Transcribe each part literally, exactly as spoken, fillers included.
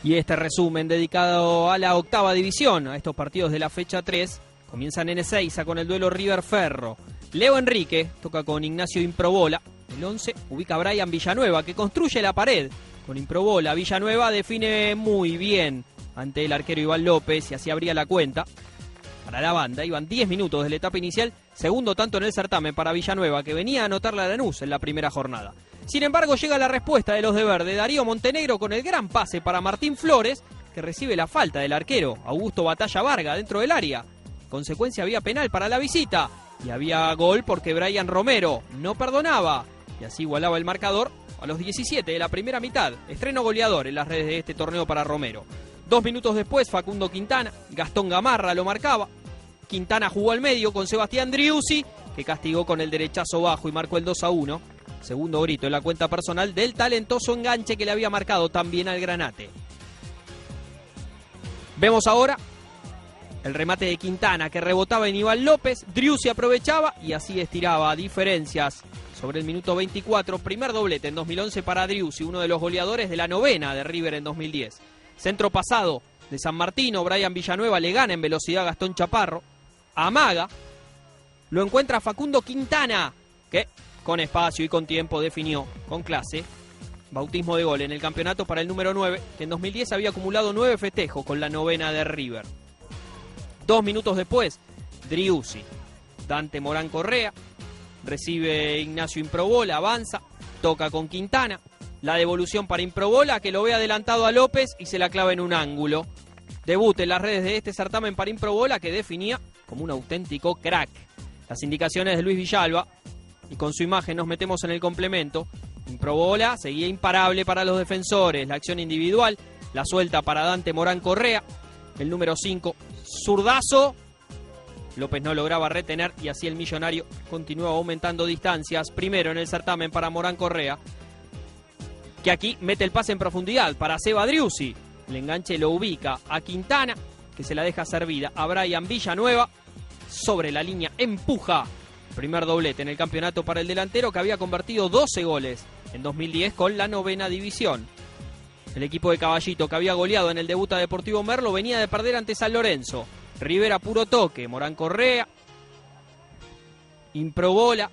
Y este resumen dedicado a la octava división, a estos partidos de la fecha tres, comienzan en Ezeiza con el duelo River-Ferro. Leo Enrique toca con Ignacio Improbola. El once ubica a Brian Villanueva, que construye la pared con Improbola. Villanueva define muy bien ante el arquero Iván López y así abría la cuenta para la banda. Iban diez minutos de la etapa inicial, segundo tanto en el certamen para Villanueva, que venía a anotarle a Lanús en la primera jornada. Sin embargo, llega la respuesta de los de verde, Darío Montenegro con el gran pase para Martín Flores, que recibe la falta del arquero Augusto Batalla Varga dentro del área. En consecuencia, había penal para la visita y había gol porque Brian Romero no perdonaba y así igualaba el marcador a los diecisiete de la primera mitad. Estreno goleador en las redes de este torneo para Romero. Dos minutos después, Facundo Quintana, Gastón Gamarra lo marcaba. Quintana jugó al medio con Sebastián Driussi, que castigó con el derechazo bajo y marcó el dos a uno. Segundo grito en la cuenta personal del talentoso enganche que le había marcado también al Granate. Vemos ahora el remate de Quintana, que rebotaba en Iván López. Driussi aprovechaba y así estiraba diferencias sobre el minuto veinticuatro. Primer doblete en dos mil once para Driussi, uno de los goleadores de la novena de River en dos mil diez. Centro pasado de San Martino, Brian Villanueva le gana en velocidad a Gastón Chaparro. Amaga, lo encuentra Facundo Quintana, que con espacio y con tiempo definió con clase. Bautismo de gol en el campeonato para el número nueve, que en dos mil diez había acumulado nueve festejos con la novena de River. Dos minutos después, Driussi, Dante Morán Correa, recibe Ignacio Improbola, avanza, toca con Quintana. La devolución para Improbola, que lo ve adelantado a López y se la clava en un ángulo. Debut en las redes de este certamen para Improbola, que definía como un auténtico crack. Las indicaciones de Luis Villalba, y con su imagen nos metemos en el complemento. Improbola seguía imparable para los defensores. La acción individual, la suelta para Dante Morán Correa. El número cinco, zurdazo. López no lograba retener y así el millonario continuaba aumentando distancias. Primero en el certamen para Morán Correa, que aquí mete el pase en profundidad para Seba Driussi. El enganche lo ubica a Quintana, que se la deja servida a Brian Villanueva. Sobre la línea empuja. Primer doblete en el campeonato para el delantero, que había convertido doce goles en dos mil diez con la novena división. El equipo de Caballito, que había goleado en el debut a Deportivo Merlo, venía de perder ante San Lorenzo. Rivera puro toque, Morán Correa, Improbola,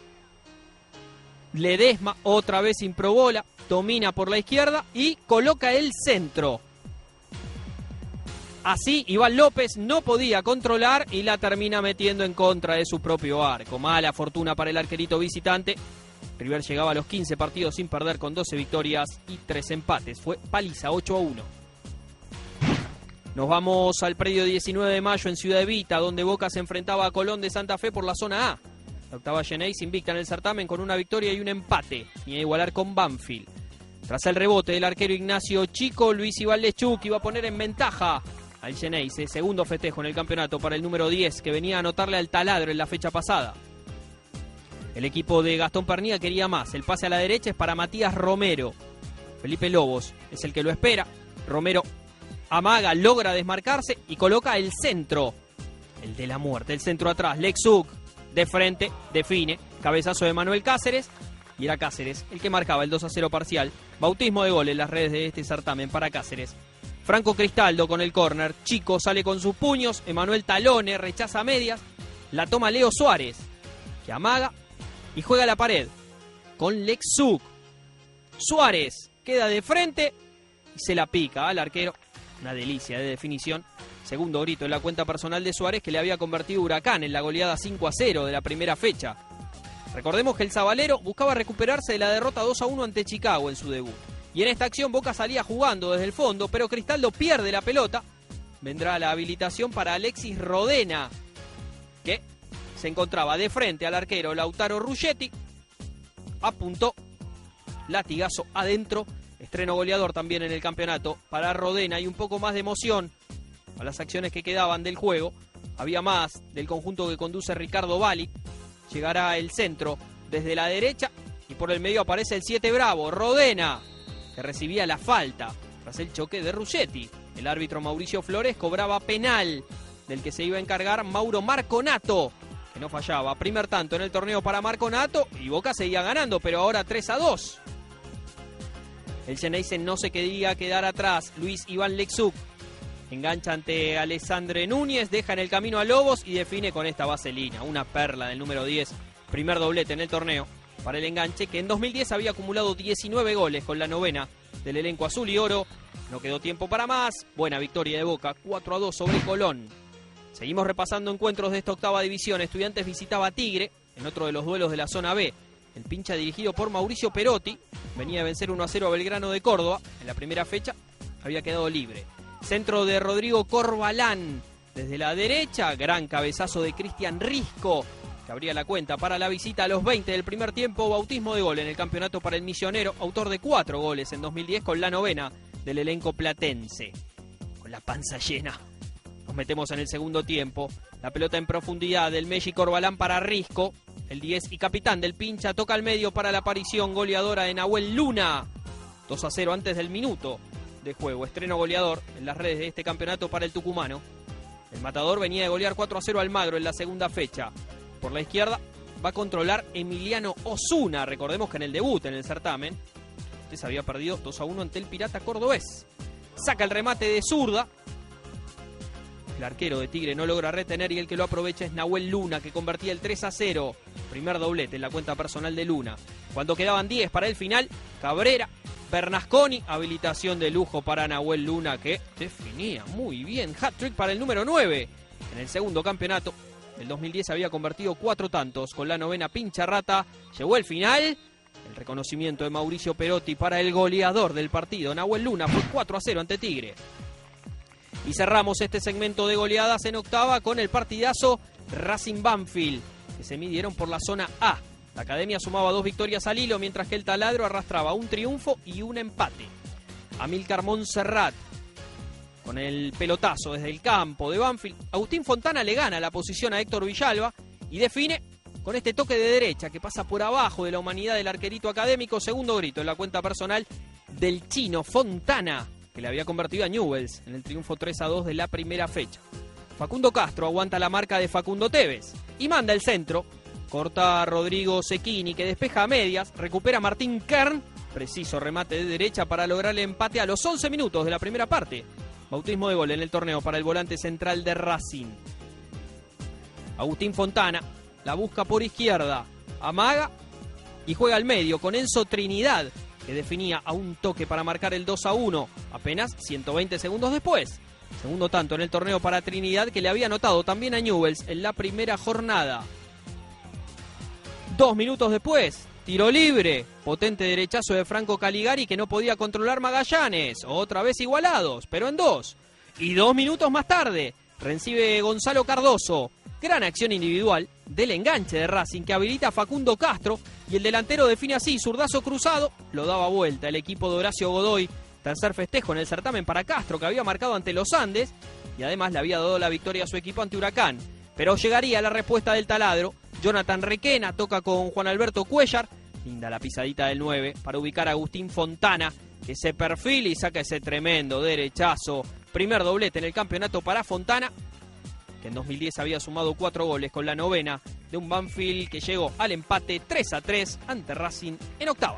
Ledesma, otra vez Improbola, domina por la izquierda y coloca el centro. Así Iván López no podía controlar y la termina metiendo en contra de su propio arco. Mala fortuna para el arquerito visitante. River llegaba a los quince partidos sin perder con doce victorias y tres empates. Fue paliza, ocho a uno. Nos vamos al predio diecinueve de mayo en Ciudad Evita, donde Boca se enfrentaba a Colón de Santa Fe por la zona A. La octava Geneis invicta en el certamen con una victoria y un empate, y a igualar con Banfield. Tras el rebote del arquero Ignacio Chico, Luis Iván Lechuk iba a poner en ventaja al Geneise. Segundo festejo en el campeonato para el número diez, que venía a anotarle al taladro en la fecha pasada. El equipo de Gastón Pernía quería más. El pase a la derecha es para Matías Romero. Felipe Lobos es el que lo espera. Romero amaga, logra desmarcarse y coloca el centro. El de la muerte, el centro atrás. Lechuk de frente, define. Cabezazo de Manuel Cáceres. Y era Cáceres el que marcaba el dos a cero parcial. Bautismo de gol en las redes de este certamen para Cáceres. Franco Cristaldo con el córner. Chico sale con sus puños. Emanuel Talone rechaza a medias. La toma Leo Suárez, que amaga y juega a la pared con Lechuk. Suárez queda de frente y se la pica al arquero. Una delicia de definición. Segundo grito en la cuenta personal de Suárez, que le había convertido Huracán en la goleada cinco a cero de la primera fecha. Recordemos que el Zabalero buscaba recuperarse de la derrota dos a uno ante Chicago en su debut. Y en esta acción Boca salía jugando desde el fondo, pero Cristaldo pierde la pelota. Vendrá la habilitación para Alexis Rodena, que se encontraba de frente al arquero Lautaro Ruggetti. Apuntó, latigazo adentro. Estreno goleador también en el campeonato para Rodena y un poco más de emoción a las acciones que quedaban del juego. Había más del conjunto que conduce Ricardo Bali. Llegará el centro desde la derecha y por el medio aparece el siete Bravo, Rodena, que recibía la falta tras el choque de Ruggetti. El árbitro Mauricio Flores cobraba penal, del que se iba a encargar Mauro Marconato, que no fallaba. Primer tanto en el torneo para Marconato y Boca seguía ganando, pero ahora tres a dos. El Xeneize no se quería quedar atrás. Luis Iván Lexuk engancha ante Alessandre Núñez, deja en el camino a Lobos y define con esta vaselina. Una perla del número diez. Primer doblete en el torneo para el enganche, que en dos mil diez había acumulado diecinueve goles con la novena del elenco azul y oro. No quedó tiempo para más. Buena victoria de Boca, cuatro a dos sobre Colón. Seguimos repasando encuentros de esta octava división. Estudiantes visitaba a Tigre en otro de los duelos de la zona B. El pincha dirigido por Mauricio Perotti venía a vencer uno a cero a Belgrano de Córdoba. En la primera fecha había quedado libre. Centro de Rodrigo Corbalán desde la derecha. Gran cabezazo de Cristian Risco, que abría la cuenta para la visita a los veinte del primer tiempo. Bautismo de gol en el campeonato para el Misionero. Autor de cuatro goles en dos mil diez con la novena del elenco platense. Con la panza llena nos metemos en el segundo tiempo. La pelota en profundidad del Messi Corbalán para Risco. El diez y capitán del pincha toca al medio para la aparición goleadora de Nahuel Luna. dos a cero antes del minuto de juego. Estreno goleador en las redes de este campeonato para el tucumano. El matador venía de golear cuatro a cero al Magro en la segunda fecha. Por la izquierda va a controlar Emiliano Osuna. Recordemos que en el debut en el certamen este se había perdido dos a uno ante el Pirata Cordobés. Saca el remate de zurda. El arquero de Tigre no logra retener y el que lo aprovecha es Nahuel Luna, que convertía el tres a cero. Primer doblete en la cuenta personal de Luna. Cuando quedaban diez para el final, Cabrera, Bernasconi, habilitación de lujo para Nahuel Luna, que definía muy bien. Hat-trick para el número nueve. En el segundo campeonato, el dos mil diez había convertido cuatro tantos. Con la novena pincha rata, llegó el final. El reconocimiento de Mauricio Perotti para el goleador del partido. Nahuel Luna fue cuatro a cero ante Tigre. Y cerramos este segmento de goleadas en octava con el partidazo Racing Banfield, que se midieron por la zona A. La academia sumaba dos victorias al hilo, mientras que el taladro arrastraba un triunfo y un empate. Amílcar Montserrat, con el pelotazo desde el campo de Banfield. Agustín Fontana le gana la posición a Héctor Villalba y define con este toque de derecha que pasa por abajo de la humanidad del arquerito académico. Segundo grito en la cuenta personal del chino Fontana, que le había convertido a Newell's en el triunfo tres a dos de la primera fecha. Facundo Castro aguanta la marca de Facundo Tevez y manda el centro. Corta a Rodrigo Cecchini, que despeja a medias. Recupera Martín Kern. Preciso remate de derecha para lograr el empate a los once minutos de la primera parte. Bautismo de gol en el torneo para el volante central de Racing. Agustín Fontana la busca por izquierda. Amaga y juega al medio con Enzo Trinidad, que definía a un toque para marcar el dos a uno apenas ciento veinte segundos después. Segundo tanto en el torneo para Trinidad, que le había anotado también a Newell's en la primera jornada. Dos minutos después, tiro libre, potente derechazo de Franco Caligari, que no podía controlar Magallanes. Otra vez igualados, pero en dos. Y dos minutos más tarde, recibe Gonzalo Cardoso. Gran acción individual del enganche de Racing, que habilita a Facundo Castro, y el delantero define así, zurdazo cruzado, lo daba vuelta el equipo de Horacio Godoy. Tercer festejo en el certamen para Castro, que había marcado ante los Andes, y además le había dado la victoria a su equipo ante Huracán. Pero llegaría la respuesta del taladro. Jonathan Requena toca con Juan Alberto Cuellar. Linda la pisadita del nueve para ubicar a Agustín Fontana, que se perfila y saca ese tremendo derechazo. Primer doblete en el campeonato para Fontana, que en dos mil diez había sumado cuatro goles con la novena de un Banfield que llegó al empate tres a tres ante Racing en octava.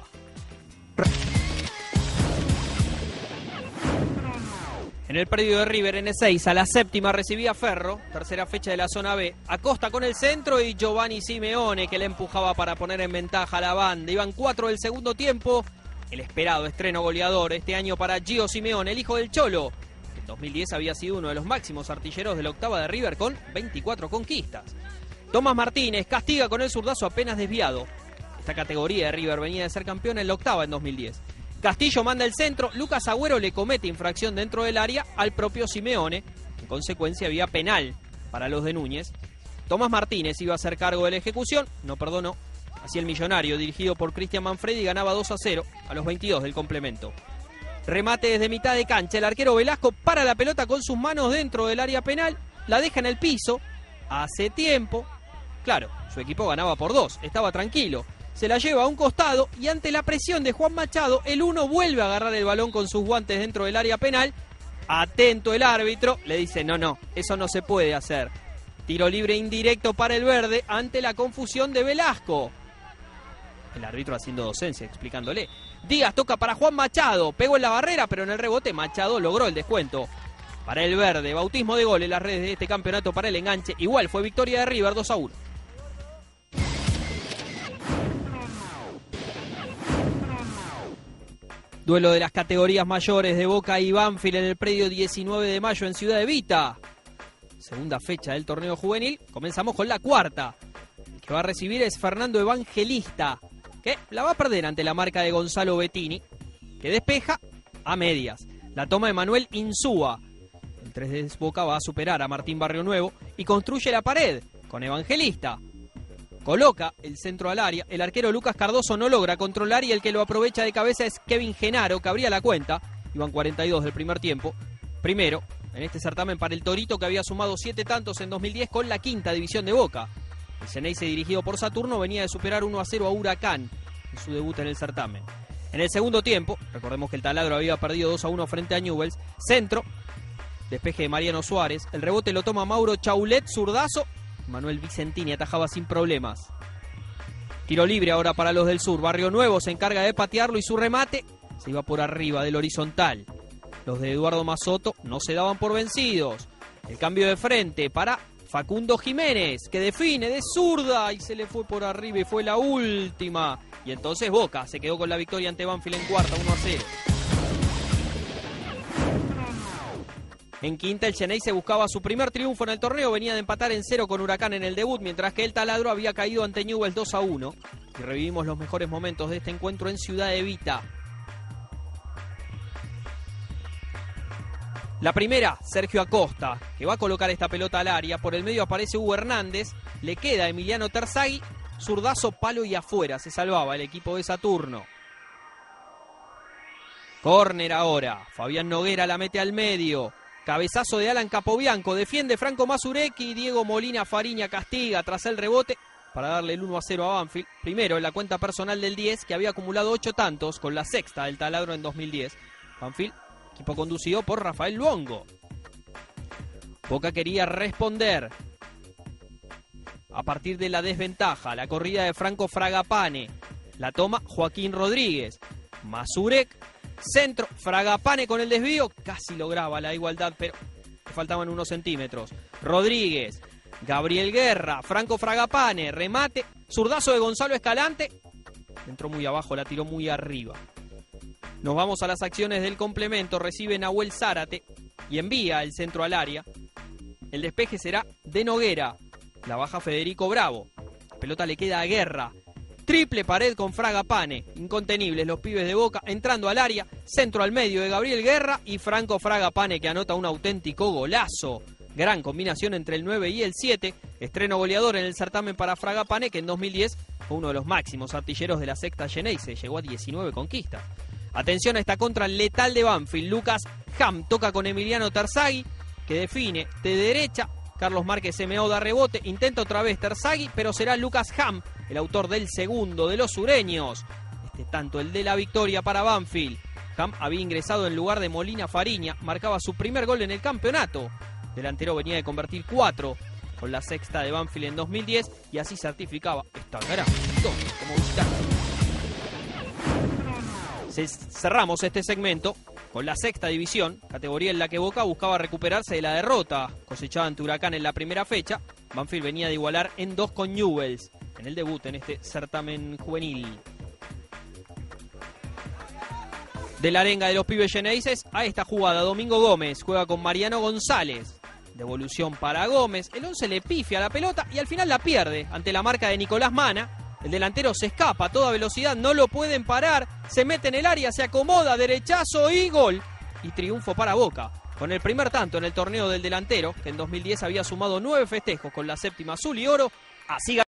En el predio de River en Ezeiza, la séptima recibía Ferro, tercera fecha de la zona B. Acosta con el centro y Giovanni Simeone, que le empujaba para poner en ventaja a la banda. Iban cuatro del segundo tiempo. El esperado estreno goleador este año para Gio Simeone, el hijo del Cholo. En dos mil diez había sido uno de los máximos artilleros de la octava de River con veinticuatro conquistas. Tomás Martínez castiga con el zurdazo apenas desviado. Esta categoría de River venía de ser campeón en la octava en dos mil diez. Castillo manda el centro, Lucas Agüero le comete infracción dentro del área al propio Simeone. En consecuencia había penal para los de Núñez. Tomás Martínez iba a hacer cargo de la ejecución, no perdonó. Así el Millonario, dirigido por Cristian Manfredi, ganaba dos a cero a los veintidós del complemento. Remate desde mitad de cancha, el arquero Velasco para la pelota con sus manos dentro del área penal, la deja en el piso, hace tiempo. Claro, su equipo ganaba por dos, estaba tranquilo. Se la lleva a un costado y ante la presión de Juan Machado, el uno vuelve a agarrar el balón con sus guantes dentro del área penal. Atento el árbitro, le dice no, no, eso no se puede hacer. Tiro libre indirecto para el verde ante la confusión de Velasco. El árbitro haciendo docencia, explicándole. Díaz toca para Juan Machado, pegó en la barrera, pero en el rebote Machado logró el descuento. Para el verde, bautismo de gol en las redes de este campeonato para el Enganche. Igual fue victoria de River dos a uno. Duelo de las categorías mayores de Boca y Banfield en el predio diecinueve de mayo en Ciudad de Vita. Segunda fecha del torneo juvenil. Comenzamos con la cuarta. El que va a recibir es Fernando Evangelista, que la va a perder ante la marca de Gonzalo Bettini, que despeja a medias. La toma de Manuel Insúa. El tres de Boca va a superar a Martín Barrio Nuevo y construye la pared con Evangelista. Coloca el centro al área, el arquero Lucas Cardoso no logra controlar y el que lo aprovecha de cabeza es Kevin Genaro, que abría la cuenta. Iban cuarenta y dos del primer tiempo. Primero, en este certamen para el Torito, que había sumado siete tantos en dos mil diez con la quinta división de Boca. El Xeneize, dirigido por Saturno, venía de superar uno a cero a Huracán en su debut en el certamen. En el segundo tiempo, recordemos que el Taladro había perdido dos a uno frente a Newell's. Centro, despeje de Mariano Suárez, el rebote lo toma Mauro Chaulet, zurdazo. Manuel Vicentini atajaba sin problemas. Tiro libre ahora para los del sur. Barrio Nuevo se encarga de patearlo y su remate se iba por arriba del horizontal. Los de Eduardo Mazotto no se daban por vencidos. El cambio de frente para Facundo Jiménez, que define de zurda y se le fue por arriba y fue la última. Y entonces Boca se quedó con la victoria ante Banfield en cuarta, uno a cero. En quinta, el Xeneize buscaba su primer triunfo en el torneo, venía de empatar en cero con Huracán en el debut, mientras que el Taladro había caído ante Newell's dos a uno. Y revivimos los mejores momentos de este encuentro en Ciudad de Vita. La primera, Sergio Acosta, que va a colocar esta pelota al área. Por el medio aparece Hugo Hernández, le queda Emiliano Terzaghi, zurdazo, palo y afuera. Se salvaba el equipo de Saturno. Córner ahora, Fabián Noguera la mete al medio. Cabezazo de Alan Capobianco, defiende Franco Mazurecki y Diego Molina Fariña castiga tras el rebote para darle el uno a cero a Banfield. Primero en la cuenta personal del diez, que había acumulado ocho tantos con la sexta del Taladro en dos mil diez. Banfield, equipo conducido por Rafael Luongo. Boca quería responder a partir de la desventaja. La corrida de Franco Fragapane, la toma Joaquín Rodríguez. Mazurek, centro, Fragapane con el desvío, casi lograba la igualdad, pero le faltaban unos centímetros. Rodríguez, Gabriel Guerra, Franco Fragapane, remate, zurdazo de Gonzalo Escalante, entró muy abajo, la tiró muy arriba. Nos vamos a las acciones del complemento. Recibe Nahuel Zárate y envía el centro al área. El despeje será de Noguera, la baja Federico Bravo, la pelota le queda a Guerra. Triple pared con Fragapane, incontenibles los pibes de Boca, entrando al área, centro al medio de Gabriel Guerra y Franco Fragapane, que anota un auténtico golazo. Gran combinación entre el nueve y el siete, estreno goleador en el certamen para Fragapane, que en dos mil diez fue uno de los máximos artilleros de la sexta Xeneize, llegó a diecinueve conquistas. Atención a esta contra letal de Banfield, Lucas Ham toca con Emiliano Terzaghi, que define de derecha. Carlos Márquez M O da rebote, intenta otra vez Terzaghi, pero será Lucas Ham el autor del segundo de los sureños. Este tanto, el de la victoria para Banfield. Ham había ingresado en lugar de Molina Fariña, marcaba su primer gol en el campeonato. Delantero venía de convertir cuatro con la sexta de Banfield en dos mil diez y así certificaba esta gran victoria como visitante. Cerramos este segmento con la sexta división, categoría en la que Boca buscaba recuperarse de la derrota cosechada ante Huracán en la primera fecha. Banfield venía de igualar en dos con Newell's en el debut en este certamen juvenil. De la arenga de los pibes xeneices a esta jugada, Domingo Gómez juega con Mariano González. Devolución para Gómez, el once le pifia a la pelota y al final la pierde ante la marca de Nicolás Mana. El delantero se escapa a toda velocidad, no lo pueden parar, se mete en el área, se acomoda, derechazo y gol. Y triunfo para Boca, con el primer tanto en el torneo del delantero, que en dos mil diez había sumado nueve festejos con la séptima azul y oro. Así